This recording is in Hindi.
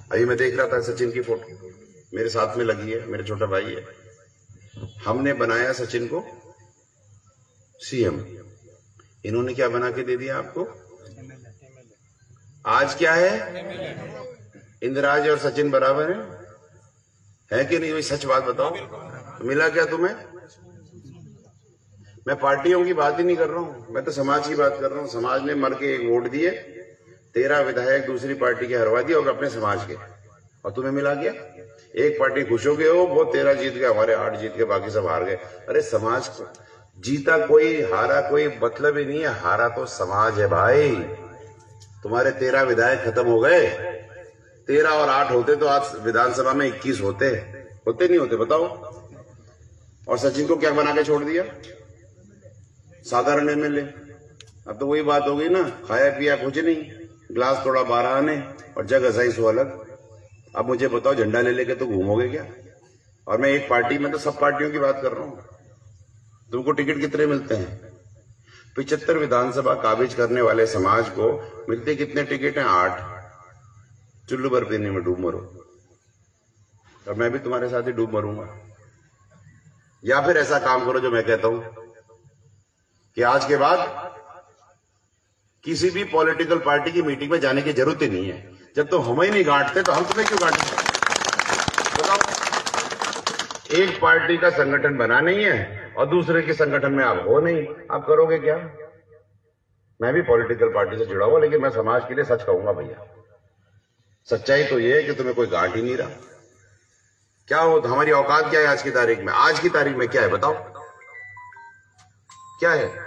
अभी मैं देख रहा था सचिन की फोटो मेरे साथ में लगी है, मेरे छोटा भाई है। हमने बनाया सचिन को सीएम, इन्होंने क्या बना के दे दिया आपको? आज क्या है? इंदिराज और सचिन बराबर है कि नहीं? वही सच बात बताओ, तो मिला क्या तुम्हें? मैं पार्टियों की बात ही नहीं कर रहा हूं, मैं तो समाज की बात कर रहा हूं। समाज ने मर के एक वोट दिए, 13 विधायक दूसरी पार्टी के हरवा दिए और अपने समाज के, और तुम्हें मिला गया। एक पार्टी खुश हो गए हो, वो 13 जीत गए, हमारे 8 जीत के, बाकी सब हार गए। अरे समाज को जीता कोई, हारा कोई मतलब ही नहीं है, हारा तो समाज है भाई। तुम्हारे 13 विधायक खत्म हो गए, 13 और 8 होते तो आज विधानसभा में 21 होते नहीं होते? बताओ। और सचिन को क्या बना के छोड़ दिया? साधारण एमएलए। अब तो वही बात हो गई ना, खाया पिया कुछ नहीं, गिलास थोड़ा 12 आने और जग हसाई सो अलग। अब मुझे बताओ, झंडा ले लेके तो घूमोगे क्या? और मैं एक पार्टी में तो सब पार्टियों की बात कर रहा हूं। तुमको टिकट कितने मिलते हैं? 75 विधानसभा काबिज करने वाले समाज को मिलते कितने टिकट हैं? 8। चुल्लू भर पीने में डूब मरो, और मैं भी तुम्हारे साथ ही डूब मरूंगा। या फिर ऐसा काम करो जो मैं कहता हूं कि आज के बाद किसी भी पॉलिटिकल पार्टी की मीटिंग में जाने की जरूरत ही नहीं है। जब तुम हमें ही नहीं गांटते तो हम तुम्हें क्यों गांटें? बताओ। एक पार्टी का संगठन बना नहीं है और दूसरे के संगठन में आप हो नहीं, आप करोगे क्या? मैं भी पॉलिटिकल पार्टी से जुड़ा हुआ, लेकिन मैं समाज के लिए सच कहूंगा भैया। सच्चाई तो यह है कि तुम्हें कोई गांठ ही नहीं रहा। क्या हो, हमारी औकात क्या है आज की तारीख में? आज की तारीख में क्या है बताओ, क्या है?